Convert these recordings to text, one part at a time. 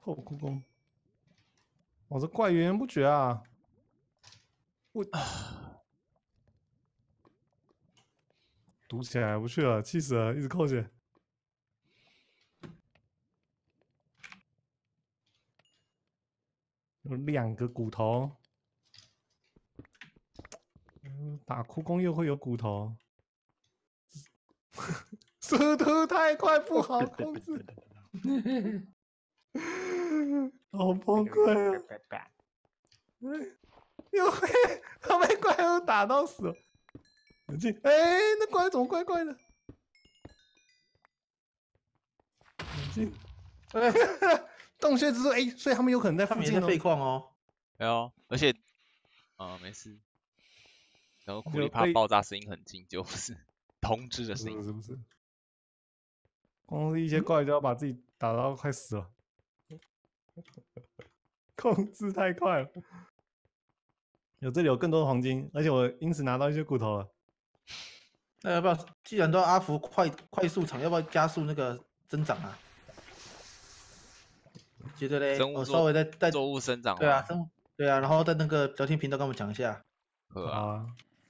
后故宫，我这怪源源不绝啊！我读起来不去了，气死了，一直扣血。有2个骨头，打哭宫又会有骨头，速度太快不好控制，好崩溃啊！又他被怪物打到死了。冷静，哎，那怪怎么怪怪的？冷静，洞穴之术，哎，所以他们有可能在附近哦。废矿哦。 没有，而且，没事。然后苦力怕爆炸声音很近，就不是通知的声音。 不是，光是一些怪就要把自己打到快死了，控制太快了。这里有更多的黄金，而且我因此拿到一些骨头了。 那要不要？既然都要阿福快速场，要不要加速那个增长啊？觉得嘞，我稍微再作物生长。 对啊，对啊，然后在那个聊天频道跟我们讲一下。 好啊。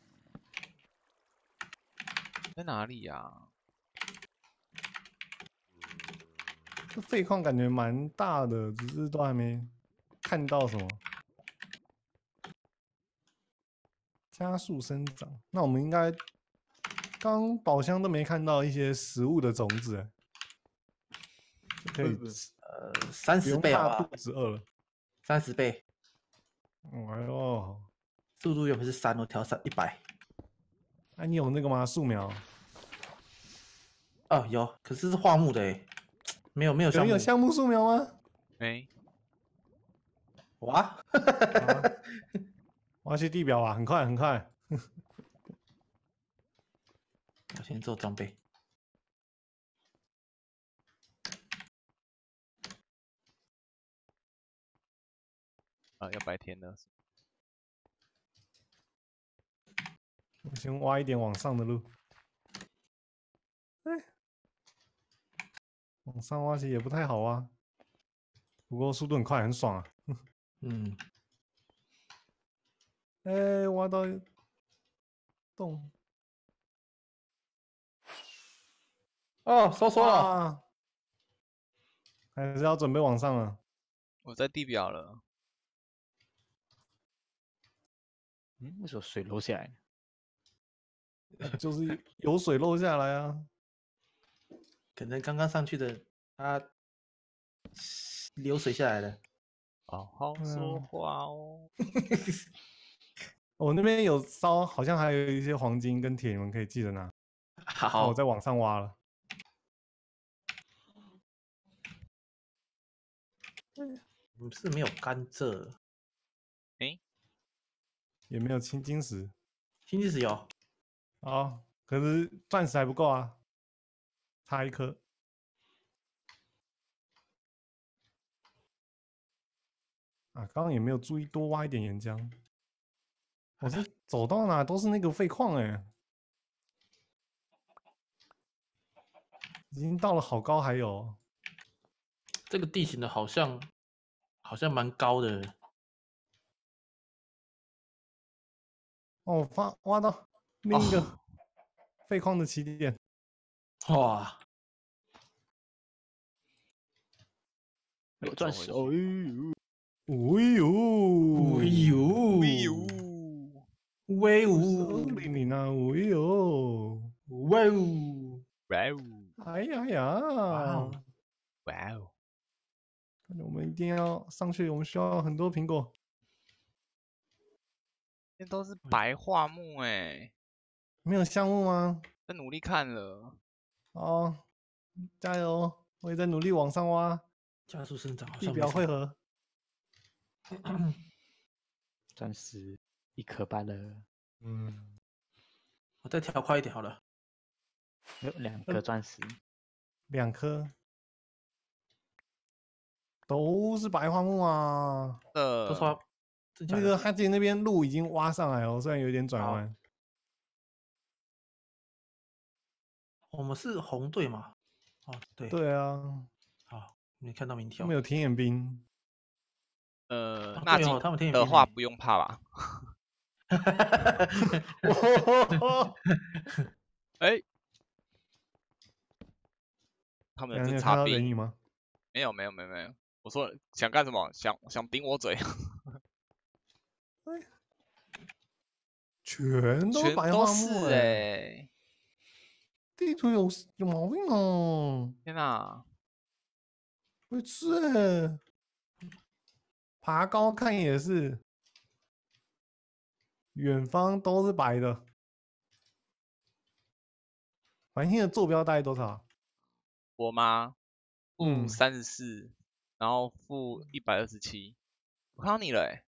在哪里呀？ 这废矿感觉蛮大的，只是都还没看到什么。加速生长，那我们应该刚宝箱都没看到一些食物的种子，可以 30倍啊， 肚子饿了 ，30倍。 哎呦， 速度原本是3，我调100。 哎，你有那个吗？素描？ 哦，有，可是是画木的哎，没有项目。 有项目素描吗？ 没。 哇！ 我要去地表啊，很快。 我先做装备。 要白天了。 我先挖一点往上的路。往上挖其实也不太好挖，不过速度很快，很爽啊。哎，挖到洞。 哦，收缩了。 还是要准备往上了。 我在地表了。 为什么水漏下来？ 就是有水漏下来啊。 可能刚刚上去的它流水下来了。 好好说话哦。 我那边有烧，好像还有一些黄金跟铁，你们可以记得拿。 好， 我再往上挖了。 是没有甘蔗。 也没有青金石。 青金石有。 哦，可是钻石还不够啊，差1颗。啊，刚刚也没有注意多挖一点岩浆。我是走到哪都是那个废矿哎，已经到了好高，还有这个地形的好像蛮高的。 哦，挖到另一个废矿的起点。 哇！ 有钻石哦！ 威武 ！200啊！ 威武！ 哎呀！ 哇哦！ 我们一定要上去，我们需要很多苹果。 那都是白桦木哎， 没有项目吗？ 在努力看了。 哦，加油！我也在努力往上挖。 加速生长， 地表汇合。 钻石1颗半了。 我再调快一点好了。 有2颗钻石。 2颗。都是白桦木啊！ 都说那个他姐那边路已经挖上来了，虽然有点转弯。 我们是红队嘛？哦，对。 对啊。 好， 没看到明条他们。有田野兵， 纳金对哦他们田野的兵欸话不用怕吧？哎，他们的侦你有看察兵到人影吗？ 没有。我说想干什么？想顶我嘴？ 全都全都白桦木是哎，地图有毛病哦， 天哪！ 会吃哎，爬高看也是，远方都是白的。环境的坐标大概多少？ 我吗？ 嗯 -34，然后-127。我看到你了哎！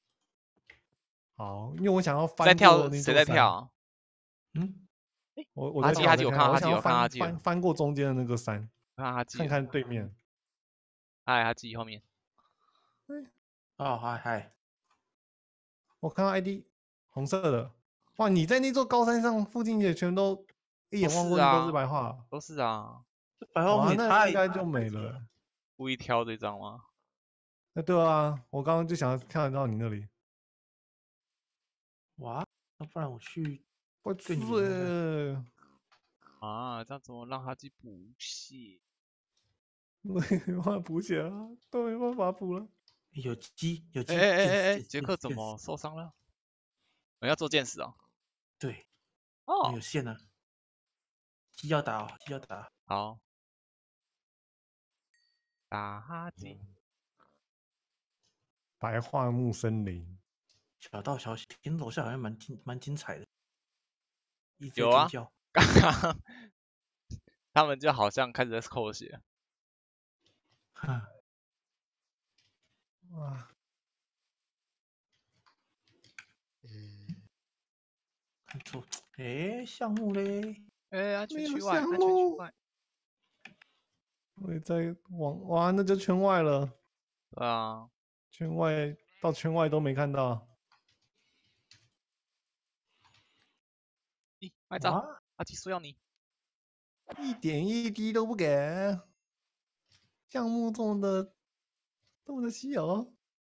好，因为我想要在翻过跳，谁那座山。 在跳？ 嗯， 我哈基哈基， 在看， 我看到哈基， 我想要我看到哈基了， 翻过中间的那个山， 我看到哈基看了。 看对面。 嗨，哈基后面。 哦，嗨， 我看到 ID 红色的，哇！你在那座高山上附近也全都一眼望过去都是白桦， 都是啊。 白桦木哇，那也太应该就没了。 故意挑这张吗？ 对啊，我刚刚就想看得到你那里。 哇，要不然我去我对你们那去， 啊，这样怎么让哈基补血？ 没办法补血啊，都没办法补了。 有鸡， 杰克怎么受伤了？我要做剑士哦。 对， 哦， 有线啊，鸡要打哦，鸡要打。 好，打哈基。 白桦木森林， 小道消息，听楼下好像蛮精彩的，一直有啊在尖叫。 刚刚他们就好像开始在扣血。 哈， 哇， 看错，项目嘞， 安全没有区外， 项安全区目外。 我也在往哇，那就圈外了， 对啊， 圈外到圈外都没看到。 咦，卖照， 哇， 哈基说要你。 一点一滴都不给，项目这么的稀有，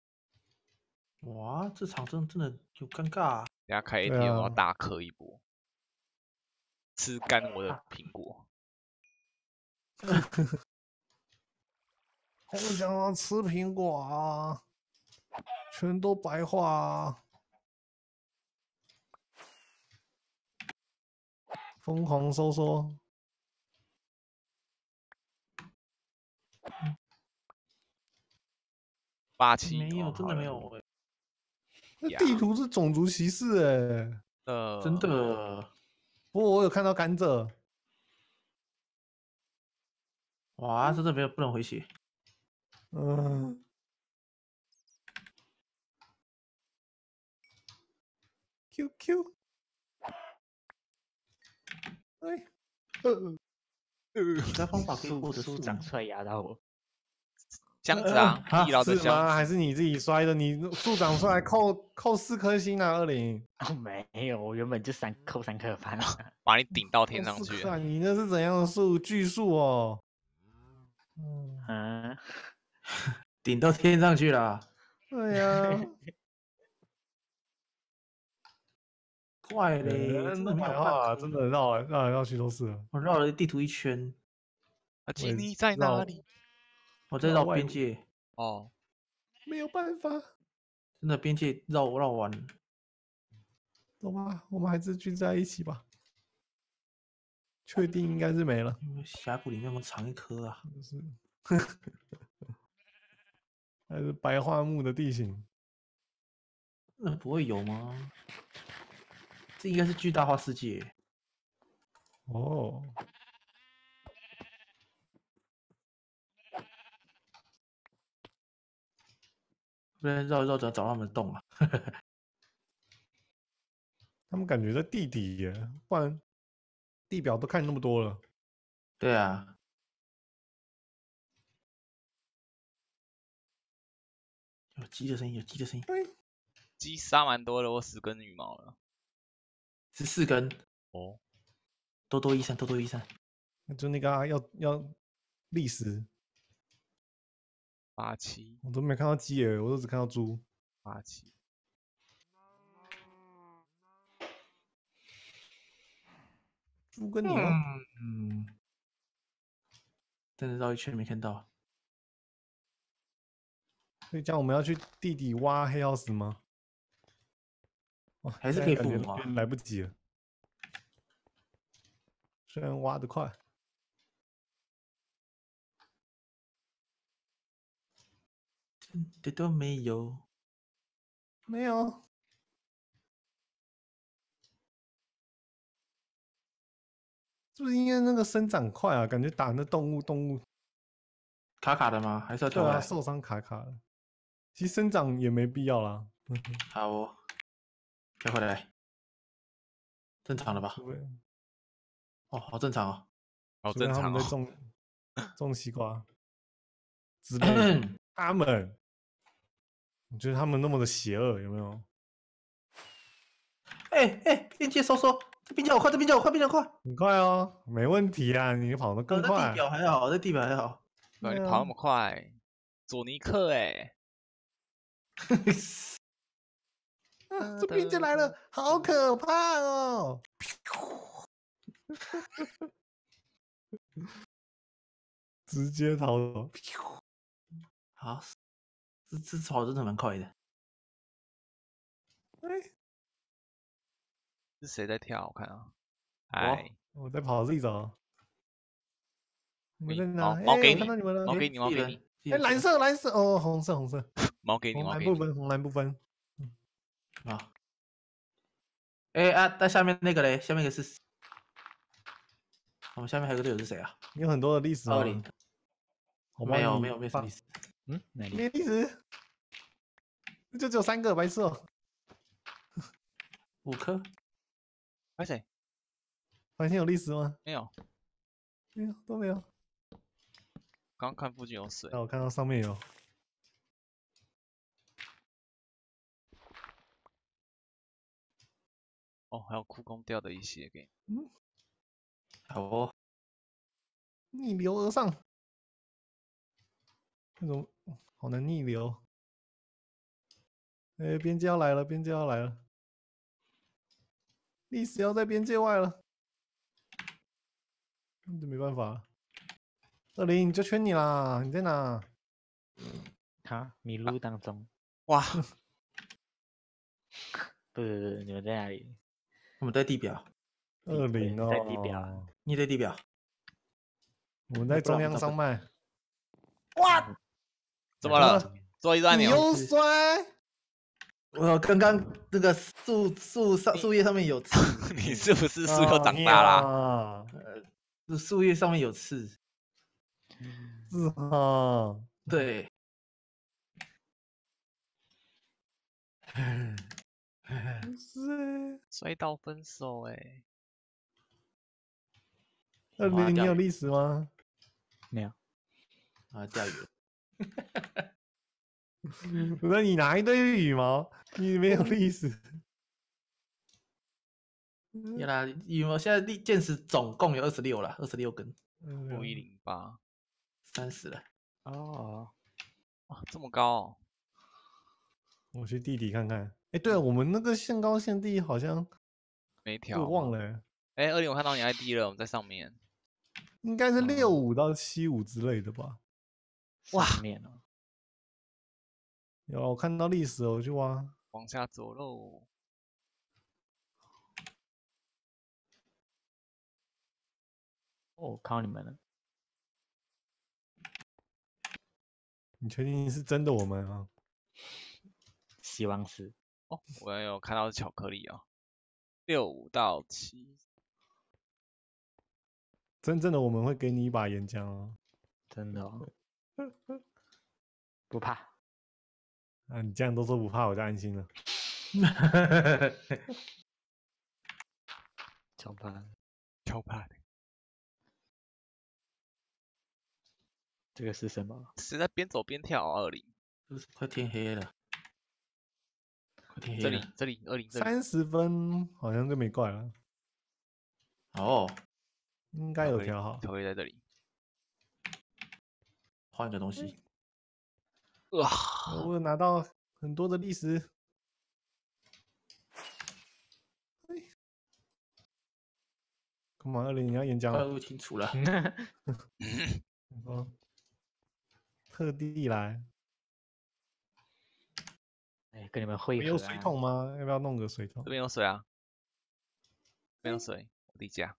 哇，这场真的有尴尬啊。 等下开对 AT， 啊我要大磕一波，吃干我的苹果。 好想要吃苹果啊，全都白化啊，疯狂收缩。 87 没有， 哦真的没。 好有欸， 那呀地图是种族歧视哎、 真的。 不过我有看到甘蔗， 哇，真的没有，不能回血。 嗯，QQ，哎， 其他方法可以获得树树长出来压到我， 这样子啊， 啊地牢的是吗？还箱子。 是你自己摔的？你树长出来扣4颗星啊，20。 哦，没有，我原本就扣3颗半啊。 把你顶到天上去。 看你那是怎样的树？巨树哦。 嗯， 顶到天上去了。 对呀、 怪嘞， 人都真的没有白话， 半颗真的绕来绕去都是。 我绕了地图一圈， 哈基我也你在哪里？ 我在绕外边界， 哦， 没有办法， 真的边界绕完。 走吧，我们还是聚在一起吧。确定应该是没了， 因为峡谷里面有没有藏一颗啊？ 就是还是白桦木的地形。 那不会有吗？这应该是巨大化世界。 哦， 不然绕一绕，只要找到他们的洞啊。 他们感觉在地底耶，不然地表都看那么多了。 对啊，有鸡的声音，有鸡的声音。 鸡杀蛮多的，我10根羽毛了。 14根， 哦， 多多益善，多多益善。 就那个啊，要历史 87 我都没看到鸡耶，我都只看到猪。 87， 猪跟牛， 嗯，真的绕一圈没看到。 所以这样我们要去地底挖黑曜石吗？哇， 还是可以现在感觉复活啊有点来不及了。虽然挖得快， 真的都没有。 没有。是不是因为那个生长快啊？感觉打那动物， 卡卡的吗？还是要对啊， 跳回来？ 受伤卡卡的。其实生长也没必要啦。 好哦，跳回来，正常了吧？ 除非哦，好正常哦。 好除非他正常哦。 们在种西瓜之类的。他们，我觉得他们那么的邪恶，有没有？ 边界收缩，这边叫我快，这边叫我快，边叫我快。 很快哦，没问题啊，你跑得更在地快。 表还好，在地表还好。 对，你对啊跑那么快，佐尼克哎， 这边就来了，好可怕哦！直接逃走。 好，这跑真的蛮快的。 哎， 是谁在跳？我看啊，哎， 我在跑自己走。你们在哪？ 毛哎， 毛给你我看到你们了。 毛给你，毛给你， 哎，蓝色，蓝色，哦，红色，红色， 毛给你， 红毛给你。 蓝不分，红蓝不分。 啊。哎啊，那下面那个嘞？下面一个是，我们下面还有个队友是谁啊？ 你有很多的历史吗？ 20， 我帮你没有什么意思。 嗯，哪里？ 没历史，就只有3个，白痴哦。 5颗， 拍谁？ 发现有历史吗？ 没有， 没有，都没有。 刚看附近有水那。我看到上面有。 哦，还有库工掉的一些给好哦。 逆流而上，那种好难逆流。哎，边界要来了，边界要来了，历史要在边界外了，这没办法。20就圈你啦，你在哪？ 哈，迷路当中。 哇， 不是，你们在哪里？ 我们在地表， 20哦， 在地表啊你在地表。 我们在中央山脉。 哇！ 怎么了？做一个按钮。 你又摔？ 我刚刚那个树叶上面有刺， 你是不是树又长大啦？ 啦？ 树叶上面有刺。 是哈。 对。 不是摔到分手哎。 20，你有历史吗？ 没有。 啊，钓鱼了。 我说你拿一堆羽毛，你没有历史。 有啦，羽毛现在剑石总共有26了，26根负108， ，30了。 哦， 哇，这么高哦！ 我去地底看看。哎，对了，我们那个限高限低好像没调。 我忘了欸， 哎，20，我看到你 ID 了，我们在上面。 应该是65到75之类的吧？ 哇上面哦， 有，我看到历史了，我去挖。 往下走喽。 哦，看到你们了。 你确定是真的我们啊？ 希望是。 哦，我有看到是巧克力啊。65到7， 真正的我们会给你一把岩浆哦。 真的哦。不怕。 啊，你这样都说不怕，我就安心了。 超怕。 超怕的。 这个是什么？ 是在边走边跳啊，20。 快天黑了，快天黑这里了。 这里20这里。 30分好像就没怪了， 哦， 应该有调好。 巧克力在这里。 换一个东西。 哇， 我有拿到很多的历史。干嘛？20你要演讲快啊？ 录清楚了。 哦，特地来。 哎，跟你们会合有水啊。 桶吗？要不要弄个水桶这？边有水啊，这边有水，我弟家。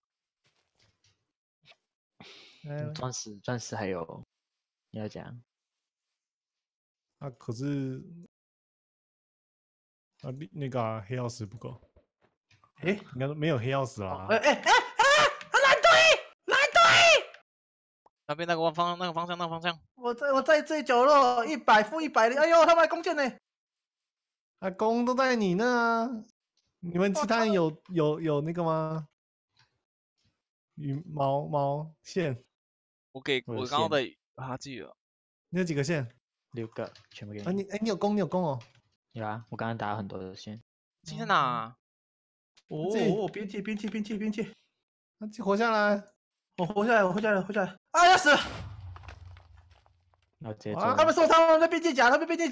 哎， 钻石还有，你要讲啊，可是啊，那个啊黑曜石不够， 哎， 应该说没有黑曜石啦。 哎，蓝队， 那边那个方向， 我在最角落100-100的，哎呦，他们来攻坚呢。 啊，弓都在你那啊！你们其他人有那个吗？羽毛线？ 我给我有我刚刚的哈记了， 你有几个线？ 6个，全部给啊， 你。 你有弓哦。 有啊，我刚刚打了很多的线。 金在哪？ 哦，边界， 啊，活下来！ 我活下来！啊，要死了！ 然后直接啊做他们受伤了，他们边界甲。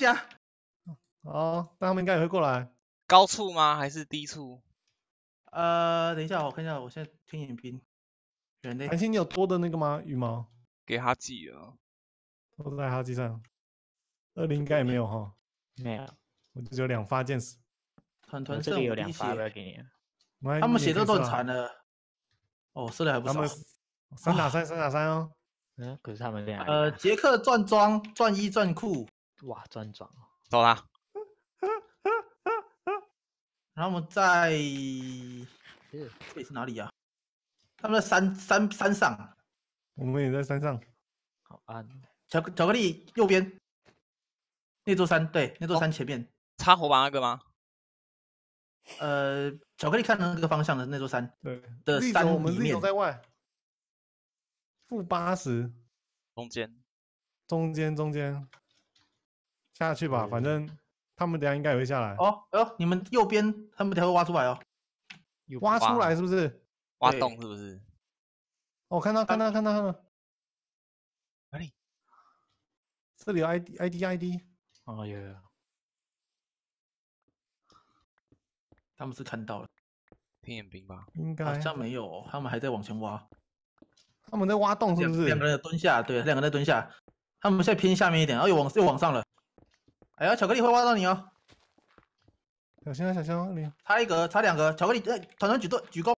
哦，但他们应该也会过来。 高处吗？还是低处？ 等一下，我看一下，我现在听影评。人类韩信，你有多的那个吗？羽毛给哈记了。 都在哈机上。20应该也没有哈， 没有， 我就只有2发箭矢。 我团胜这里有2 五滴发，我要血， 给你了。 他们血血都很残了。哦，射的还不少他们。3打3哦。 可是他们俩杰克转装、转衣、转裤， 哇专装哦。 找他。 然后我们在是这里是哪里啊？他们在山上， 我们也在山上。 好暗。 巧克力右边那座山，对，那座山前面。 插火把那个吗？ 巧克力看的那个方向的那座山对的 ，Z 山我们里 Z 面。 在外。-80， 中间。 中间。下去吧，反正他们等下应该也会下来。 哦，哎呦，你们右边他们等下会挖出来哦。 挖出来是不是？ 挖对洞是不是？ 哦，看到。 哪里？ 这里有 ID。 哦有。 他们是看到了， 天眼兵吧？ 应该好像没有哦，他们还在往前挖。 他们在挖洞是不是？ 两个人蹲下，对，2个人在蹲下。他们现在偏下面一点，然后又往上了。哎呀，巧克力会挖到你哦。 小心啊，你差1格，差2格，巧克力，团举攻。